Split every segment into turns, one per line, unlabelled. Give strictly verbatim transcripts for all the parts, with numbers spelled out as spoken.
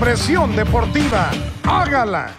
Presión deportiva, hágala.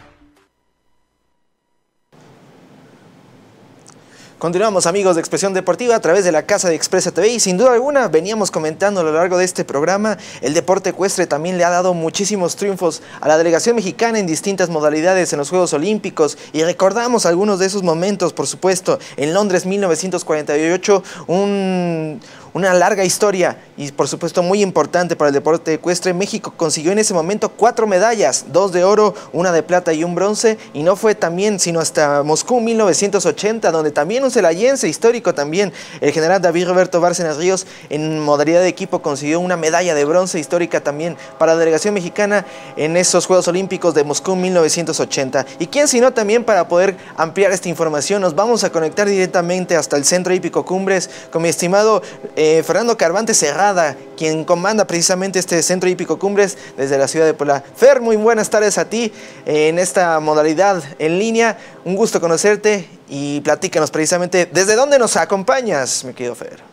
Continuamos, amigos de Expresión Deportiva, a través de la Casa de Expresa T V, y sin duda alguna veníamos comentando a lo largo de este programa, el deporte ecuestre también le ha dado muchísimos triunfos a la delegación mexicana en distintas modalidades en los Juegos Olímpicos, y recordamos algunos de esos momentos, por supuesto, en Londres mil novecientos cuarenta y ocho, un... una larga historia y por supuesto muy importante para el deporte ecuestre. México consiguió en ese momento cuatro medallas, dos de oro, una de plata y un bronce, y no fue también sino hasta Moscú mil novecientos ochenta, donde también un celayense histórico también, el general David Roberto Bárcenas Ríos, en modalidad de equipo consiguió una medalla de bronce histórica también para la delegación mexicana en esos Juegos Olímpicos de Moscú mil novecientos ochenta. Y quién sino también para poder ampliar esta información, nos vamos a conectar directamente hasta el Centro Hípico Cumbres con mi estimado Eh, Fernando Carvante Cerrada, quien comanda precisamente este Centro Hípico Cumbres desde la ciudad de Puebla. Fer, muy buenas tardes a ti eh, en esta modalidad en línea. Un gusto conocerte y platícanos precisamente desde dónde nos acompañas, mi querido Fer.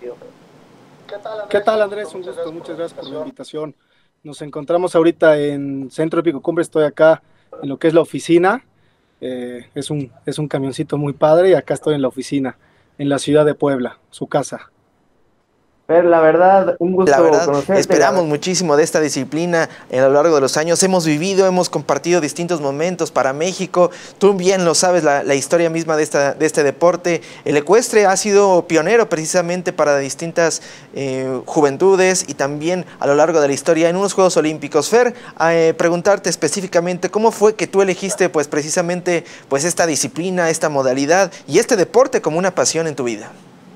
¿Qué tal, Andrés? Un gusto, muchas gracias por la invitación. Nos encontramos ahorita en Centro Hípico Cumbres, estoy acá en lo que es la oficina. Eh, es, un, es un camioncito muy padre y acá estoy en la oficina, en la ciudad de Puebla, su casa.
Fer, la verdad, un gusto
La verdad,
conocerte.
esperamos muchísimo de esta disciplina a lo largo de los años. Hemos vivido, hemos compartido distintos momentos para México. Tú bien lo sabes, la, la historia misma de, esta, de este deporte. El ecuestre ha sido pionero precisamente para distintas eh, juventudes y también a lo largo de la historia en unos Juegos Olímpicos. Fer, eh, preguntarte específicamente cómo fue que tú elegiste pues precisamente pues esta disciplina, esta modalidad y este deporte como una pasión en tu vida.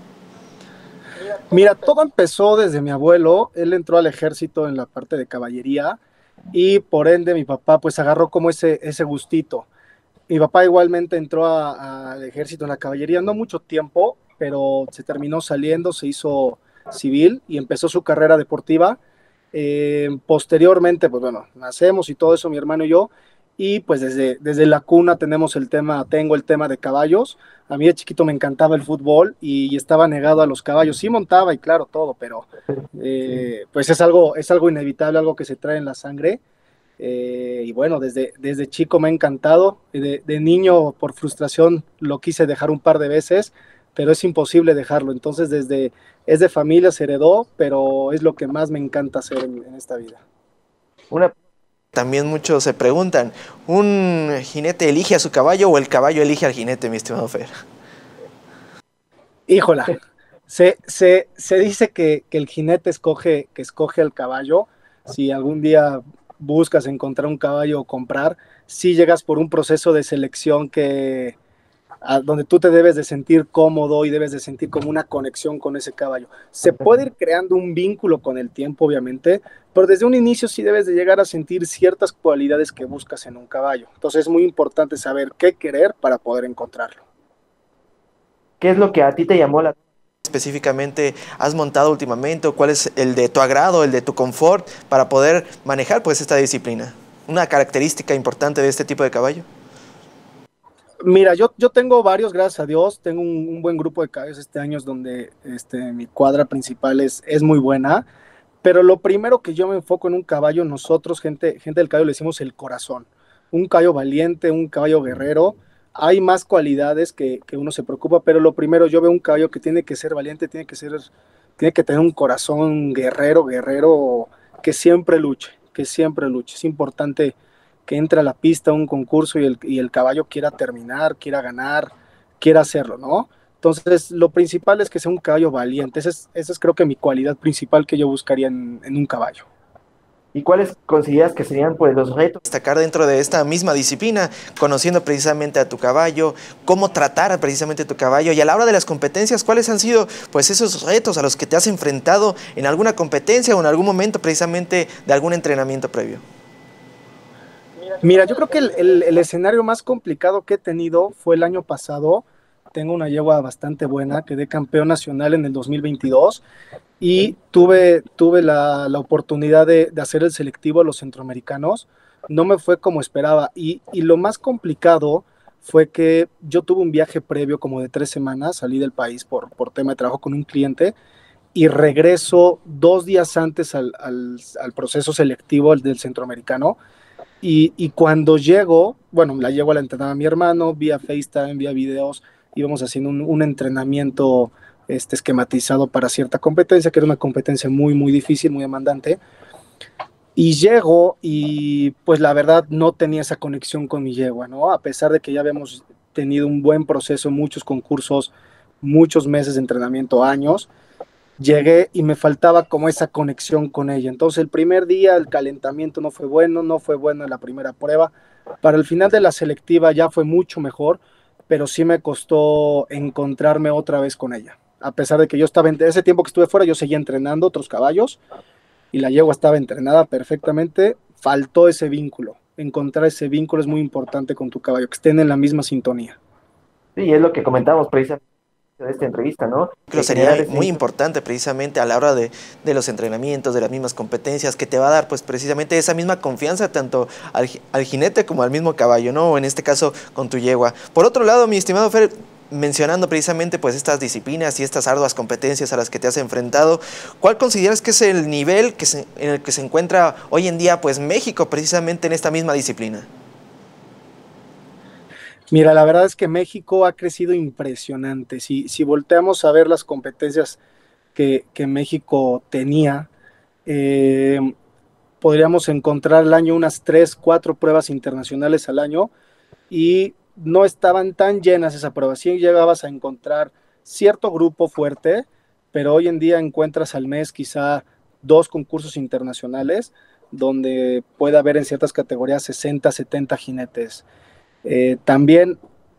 Mira, todo empezó desde mi abuelo. Él entró al ejército en la parte de caballería y por ende mi papá pues agarró como ese, ese gustito. Mi papá igualmente entró al ejército en la caballería, no mucho tiempo, pero se terminó saliendo, se hizo civil y empezó su carrera deportiva. Eh, posteriormente, pues bueno, nacemos y todo eso, mi hermano y yo, y pues desde, desde la cuna tenemos el tema, tengo el tema de caballos. A mí de chiquito me encantaba el fútbol y, y estaba negado a los caballos. Sí montaba y claro, todo, pero eh, pues es algo, es algo inevitable, algo que se trae en la sangre. Eh, y bueno, desde, desde chico me ha encantado. De, de niño, por frustración, lo quise dejar un par de veces, pero es imposible dejarlo. Entonces, desde es de familia, se heredó, pero es lo que más me encanta hacer en, en esta vida.
Una También muchos se preguntan, ¿un jinete elige a su caballo o el caballo elige al jinete, mi estimado Fer?
Híjola, se, se, se dice que, que el jinete escoge, que escoge al caballo. Si algún día buscas encontrar un caballo o comprar, sí llegas por un proceso de selección que, a, donde tú te debes de sentir cómodo y debes de sentir como una conexión con ese caballo. Se puede ir creando un vínculo con el tiempo, obviamente, pero desde un inicio sí debes de llegar a sentir ciertas cualidades que buscas en un caballo. Entonces es muy importante saber qué querer para poder encontrarlo.
¿Qué es lo que a ti te llamó la atención?
Específicamente has montado últimamente, o cuál es el de tu agrado, el de tu confort para poder manejar pues esta disciplina? ¿Una característica importante de este tipo de caballo?
Mira, yo, yo tengo varios, gracias a Dios, tengo un, un buen grupo de caballos este año donde este, mi cuadra principal es, es muy buena, pero lo primero que yo me enfoco en un caballo, nosotros, gente, gente del caballo, le decimos el corazón. Un caballo valiente, un caballo guerrero. Hay más cualidades que, que uno se preocupa, pero lo primero, yo veo un caballo que tiene que ser valiente, tiene que ser, tiene que tener un corazón guerrero, guerrero, que siempre luche, que siempre luche. Es importante que entre a la pista un concurso y el, y el caballo quiera terminar, quiera ganar, quiera hacerlo, ¿no? Entonces, lo principal es que sea un caballo valiente. Esa es, esa es creo que mi cualidad principal que yo buscaría en, en un caballo.
¿Y cuáles consideras que serían pues los retos?
Destacar dentro de esta misma disciplina, conociendo precisamente a tu caballo, cómo tratar precisamente a tu caballo, y a la hora de las competencias, ¿cuáles han sido pues esos retos a los que te has enfrentado en alguna competencia o en algún momento precisamente de algún entrenamiento previo?
Mira, yo creo que el, el, el escenario más complicado que he tenido fue el año pasado. Tengo una yegua bastante buena, quedé campeón nacional en el dos mil veintidós y tuve, tuve la, la oportunidad de, de hacer el selectivo a los centroamericanos. No me fue como esperaba y, y lo más complicado fue que yo tuve un viaje previo como de tres semanas, salí del país por, por tema de trabajo con un cliente y regreso dos días antes al, al, al proceso selectivo del centroamericano. Y, y cuando llego, bueno, la llevo a la entrenada a mi hermano, vía FaceTime, vía videos, íbamos haciendo un, un entrenamiento este, esquematizado para cierta competencia, que era una competencia muy, muy difícil, muy demandante. Y llego y pues la verdad no tenía esa conexión con mi yegua, ¿no? A pesar de que ya habíamos tenido un buen proceso, muchos concursos, muchos meses de entrenamiento, años, llegué y me faltaba como esa conexión con ella. Entonces el primer día el calentamiento no fue bueno, no fue bueno en la primera prueba. Para el final de la selectiva ya fue mucho mejor, pero sí me costó encontrarme otra vez con ella. A pesar de que yo estaba, en ese tiempo que estuve fuera, yo seguía entrenando otros caballos y la yegua estaba entrenada perfectamente, faltó ese vínculo. Encontrar ese vínculo es muy importante con tu caballo, que estén en la misma sintonía.
Sí, es lo que comentamos precisamente de esta entrevista, ¿no?
Creo que sería muy importante precisamente a la hora de, de los entrenamientos, de las mismas competencias, que te va a dar pues precisamente esa misma confianza tanto al, al jinete como al mismo caballo, ¿no? O en este caso con tu yegua. Por otro lado, mi estimado Fer, mencionando precisamente pues estas disciplinas y estas arduas competencias a las que te has enfrentado, ¿cuál consideras que es el nivel que se, en el que se encuentra hoy en día pues México precisamente en esta misma disciplina?
Mira, la verdad es que México ha crecido impresionante. Si, si volteamos a ver las competencias que, que México tenía, eh, podríamos encontrar al año unas tres, cuatro pruebas internacionales al año y no estaban tan llenas esas pruebas. Sí llegabas a encontrar cierto grupo fuerte, pero hoy en día encuentras al mes quizá dos concursos internacionales donde puede haber en ciertas categorías sesenta, setenta jinetes. Eh, también,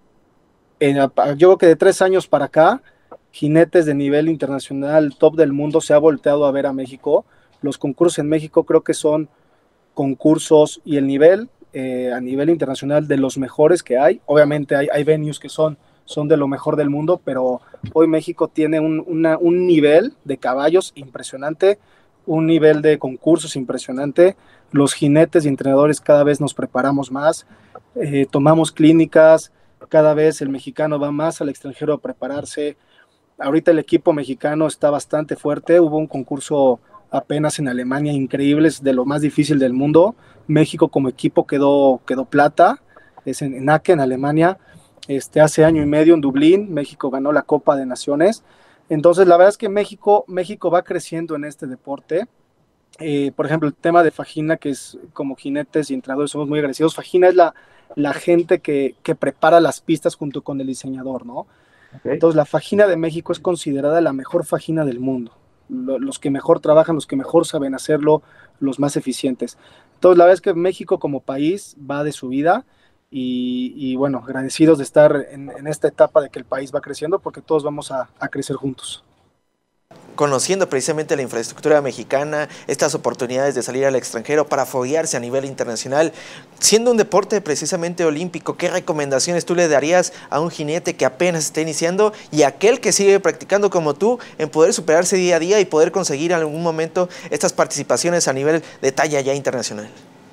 en, yo creo que de tres años para acá, jinetes de nivel internacional, top del mundo, se ha volteado a ver a México. Los concursos en México creo que son concursos y el nivel eh, a nivel internacional de los mejores que hay. Obviamente hay, hay venues que son, son de lo mejor del mundo, pero hoy México tiene un, una, un nivel de caballos impresionante, un nivel de concursos impresionante. Los jinetes y entrenadores cada vez nos preparamos más, eh, tomamos clínicas, cada vez el mexicano va más al extranjero a prepararse. Ahorita el equipo mexicano está bastante fuerte, hubo un concurso apenas en Alemania increíble, es de lo más difícil del mundo. México como equipo quedó, quedó plata, es en, en Aachen, Alemania. Este, hace año y medio en Dublín, México ganó la Copa de Naciones. Entonces la verdad es que México, México va creciendo en este deporte. Eh, por ejemplo, el tema de Fajina, que es como jinetes y entrenadores somos muy agresivos. Fajina es la, la gente que, que prepara las pistas junto con el diseñador, ¿no? Okay. Entonces la Fajina de México es considerada la mejor Fajina del mundo. Lo, los que mejor trabajan, los que mejor saben hacerlo, los más eficientes. Entonces la verdad es que México como país va de subida y, y bueno, agradecidos de estar en, en esta etapa de que el país va creciendo porque todos vamos a, a crecer juntos.
Conociendo precisamente la infraestructura mexicana, estas oportunidades de salir al extranjero para foguearse a nivel internacional, siendo un deporte precisamente olímpico, ¿qué recomendaciones tú le darías a un jinete que apenas está iniciando y a aquel que sigue practicando como tú en poder superarse día a día y poder conseguir en algún momento estas participaciones a nivel de talla ya internacional?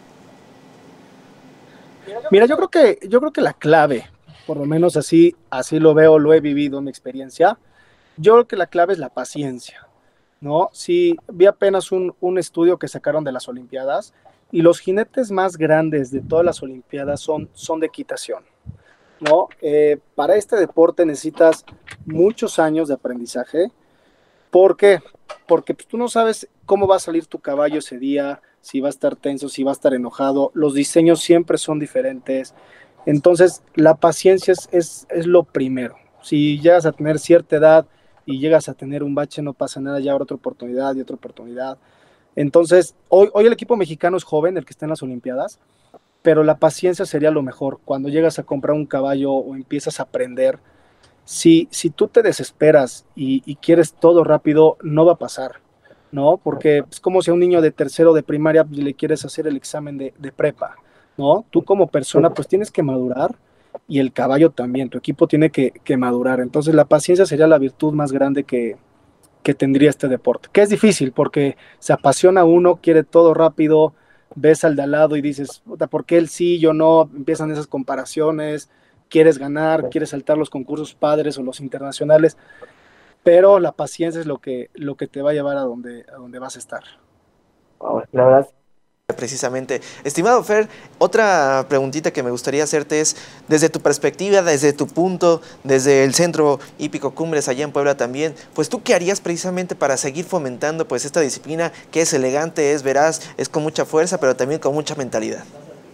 Mira, yo creo que, yo creo que la clave, por lo menos así, así lo veo, lo he vivido en mi experiencia, yo creo que la clave es la paciencia, ¿no? Sí, vi apenas un, un estudio que sacaron de las Olimpiadas y los jinetes más grandes de todas las Olimpiadas son, son de equitación, ¿no? Eh, para este deporte necesitas muchos años de aprendizaje. ¿Por qué? Porque pues, tú no sabes cómo va a salir tu caballo ese día, si va a estar tenso, si va a estar enojado. Los diseños siempre son diferentes. Entonces, la paciencia es, es, es lo primero. Si llegas a tener cierta edad y llegas a tener un bache, no pasa nada, ya habrá otra oportunidad y otra oportunidad. Entonces, hoy, hoy el equipo mexicano es joven, el que está en las Olimpiadas, pero la paciencia sería lo mejor. Cuando llegas a comprar un caballo o empiezas a aprender, si, si tú te desesperas y, y quieres todo rápido, no va a pasar, ¿no? Porque es como si a un niño de tercero de primaria pues, le quieres hacer el examen de, de prepa, ¿no? Tú como persona pues tienes que madurar y el caballo también, tu equipo tiene que, que madurar. Entonces la paciencia sería la virtud más grande que, que tendría este deporte, que es difícil porque se apasiona uno, quiere todo rápido, ves al de al lado y dices, ¿por qué él sí, yo no? Empiezan esas comparaciones, quieres ganar, quieres saltar los concursos padres o los internacionales. pero la paciencia es lo que, lo que te va a llevar a donde, a donde vas a estar.
Wow, la verdad,
Precisamente. Estimado Fer, otra preguntita que me gustaría hacerte es, desde tu perspectiva, desde tu punto, desde el Centro Hípico Cumbres allá en Puebla también, pues tú qué harías precisamente para seguir fomentando pues esta disciplina que es elegante, es veraz, es con mucha fuerza, pero también con mucha mentalidad.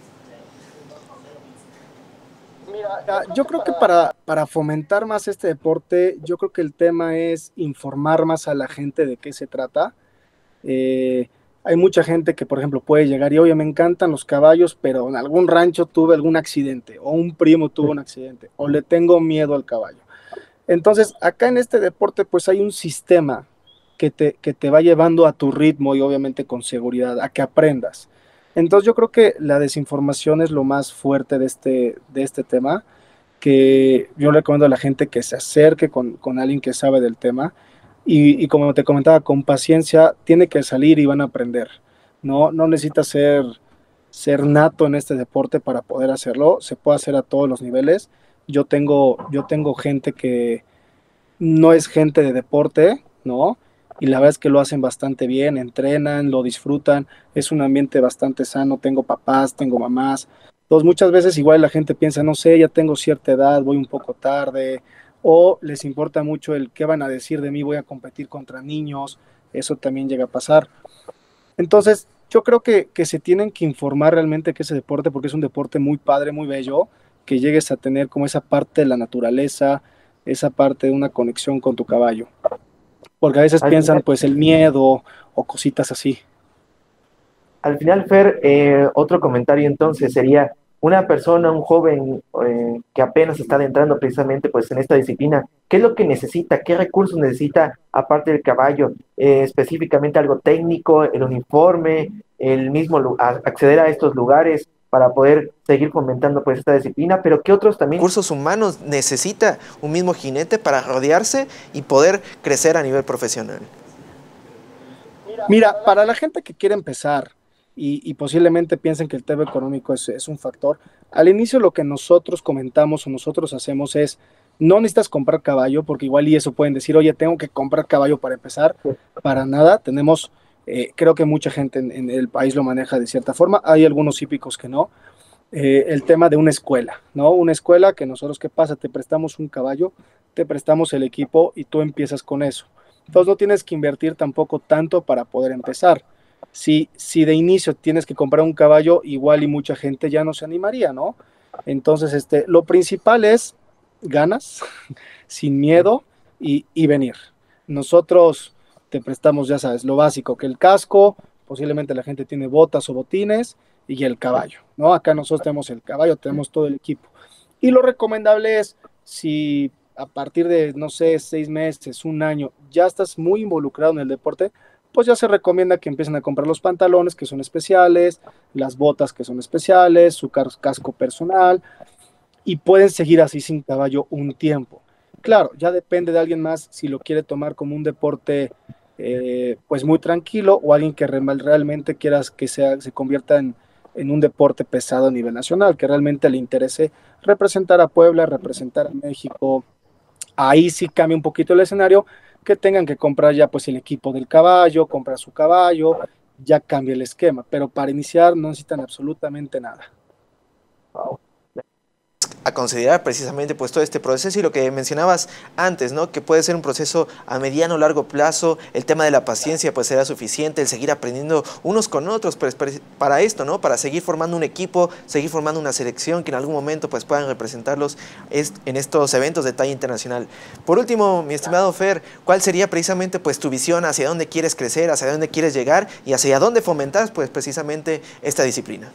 Mira, yo creo que para, para fomentar más este deporte, yo creo que el tema es informar más a la gente de qué se trata. Eh, Hay mucha gente que, por ejemplo, puede llegar y, oye, me encantan los caballos, pero en algún rancho tuve algún accidente, o un primo tuvo un accidente, o le tengo miedo al caballo. Entonces, acá en este deporte, pues hay un sistema que te, que te va llevando a tu ritmo y obviamente con seguridad, a que aprendas. Entonces, yo creo que la desinformación es lo más fuerte de este, de este tema, que yo le recomiendo a la gente que se acerque con, con alguien que sabe del tema y, y como te comentaba, con paciencia, tiene que salir y van a aprender. No, no necesitas ser, ser nato en este deporte para poder hacerlo, se puede hacer a todos los niveles. Yo tengo, yo tengo gente que no es gente de deporte, ¿no? Y la verdad es que lo hacen bastante bien, entrenan, lo disfrutan, es un ambiente bastante sano, tengo papás, tengo mamás. Entonces muchas veces igual la gente piensa, no sé, ya tengo cierta edad, voy un poco tarde, o les importa mucho el qué van a decir de mí, voy a competir contra niños, eso también llega a pasar. Entonces yo creo que, que se tienen que informar realmente que ese deporte, porque es un deporte muy padre, muy bello, que llegues a tener como esa parte de la naturaleza, esa parte de una conexión con tu caballo. Porque a veces
al
piensan
final,
pues el miedo o cositas así.
al final, Fer, eh, otro comentario entonces sería una persona, un joven eh, que apenas está adentrando precisamente pues en esta disciplina, ¿qué es lo que necesita? ¿Qué recursos necesita aparte del caballo? Eh, específicamente algo técnico, el uniforme, el mismo lu- a- acceder a estos lugares para poder seguir fomentando pues esta disciplina, pero ¿qué otros también?
Recursos humanos necesita un mismo jinete para rodearse y poder crecer a nivel profesional.
Mira, para la gente que quiere empezar y, y posiblemente piensen que el tema económico es, es un factor, al inicio lo que nosotros comentamos o nosotros hacemos es, no necesitas comprar caballo, porque igual y eso pueden decir, oye, tengo que comprar caballo para empezar. Para nada, tenemos, eh, creo que mucha gente en, en el país lo maneja de cierta forma, hay algunos hípicos que no. Eh, el tema de una escuela, ¿no? Una escuela que nosotros, ¿qué pasa? Te prestamos un caballo, te prestamos el equipo y tú empiezas con eso. Entonces no tienes que invertir tampoco tanto para poder empezar. Si, si de inicio tienes que comprar un caballo, igual y mucha gente ya no se animaría, ¿no? Entonces, este, lo principal es ganas, sin miedo y, y venir. Nosotros te prestamos, ya sabes, lo básico, que el casco, posiblemente la gente tiene botas o botines y el caballo, ¿no? Acá nosotros tenemos el caballo, tenemos todo el equipo. Y lo recomendable es, si a partir de, no sé, seis meses, un año, ya estás muy involucrado en el deporte, pues ya se recomienda que empiecen a comprar los pantalones que son especiales, las botas que son especiales, su casco personal, y pueden seguir así sin caballo un tiempo. Claro, ya depende de alguien más si lo quiere tomar como un deporte eh, pues muy tranquilo o alguien que re realmente quieras que sea, se convierta en, en un deporte pesado a nivel nacional, que realmente le interese representar a Puebla, representar a México. Ahí sí cambia un poquito el escenario, que tengan que comprar ya pues el equipo del caballo, comprar su caballo, ya cambia el esquema, pero para iniciar no necesitan absolutamente nada.
Wow.
A considerar precisamente pues todo este proceso y lo que mencionabas antes, ¿no? Que puede ser un proceso a mediano o largo plazo, el tema de la paciencia pues será suficiente, el seguir aprendiendo unos con otros pues, para esto, ¿no? Para seguir formando un equipo, seguir formando una selección que en algún momento pues puedan representarlos en estos eventos de talla internacional. Por último, mi estimado Fer, ¿cuál sería precisamente pues tu visión hacia dónde quieres crecer, hacia dónde quieres llegar y hacia dónde fomentar pues precisamente esta disciplina?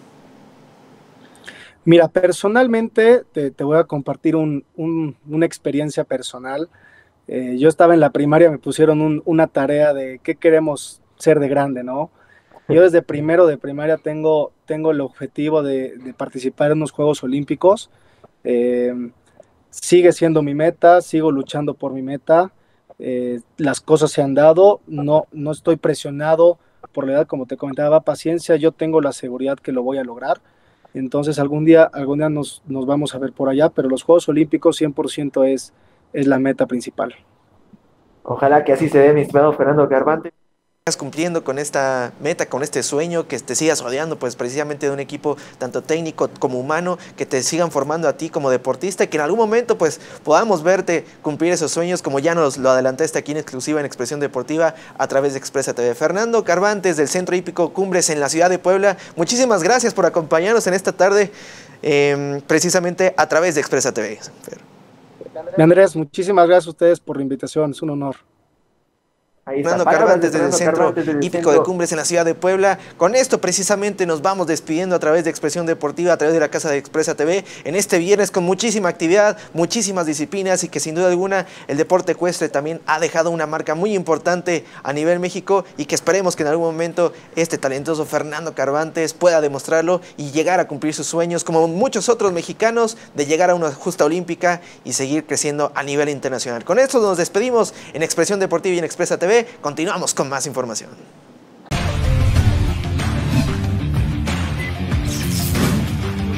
Mira, personalmente te, te voy a compartir un, un, una experiencia personal. Eh, yo estaba en la primaria, me pusieron un, una tarea de qué queremos ser de grande, ¿no? Yo desde primero de primaria tengo, tengo el objetivo de, de participar en los Juegos Olímpicos. Eh, Sigue siendo mi meta, sigo luchando por mi meta. Eh, las cosas se han dado, no, no estoy presionado por la edad, como te comentaba, paciencia, yo tengo la seguridad que lo voy a lograr. Entonces algún día, algún día nos, nos vamos a ver por allá, pero los Juegos Olímpicos cien por ciento es, es la meta principal.
Ojalá que así se dé, mi estimado Fernando Carvante.
Cumpliendo con esta meta, con este sueño, que te sigas rodeando pues precisamente de un equipo tanto técnico como humano, que te sigan formando a ti como deportista y que en algún momento pues podamos verte cumplir esos sueños como ya nos lo adelantaste aquí en exclusiva en Expresión Deportiva a través de Expresa T V. Fernando Carvantes del Centro Hípico Cumbres en la ciudad de Puebla, muchísimas gracias por acompañarnos en esta tarde eh, precisamente a través de Expresa T V.
Andrés, muchísimas gracias a ustedes por la invitación, es un honor.
Ahí está,
Fernando Carvantes desde el Centro Hípico de Cumbres en la ciudad de Puebla. Con esto precisamente nos vamos despidiendo a través de Expresión Deportiva, a través de la casa de Expresa T V, en este viernes con muchísima actividad, muchísimas disciplinas y que sin duda alguna el deporte ecuestre también ha dejado una marca muy importante a nivel México y que esperemos que en algún momento este talentoso Fernando Carvantes pueda demostrarlo y llegar a cumplir sus sueños como muchos otros mexicanos de llegar a una justa olímpica y seguir creciendo a nivel internacional. Con esto nos despedimos en Expresión Deportiva y en Expresa T V. Continuamos con más información.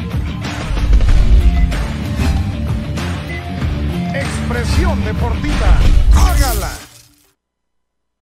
Expresión Deportiva.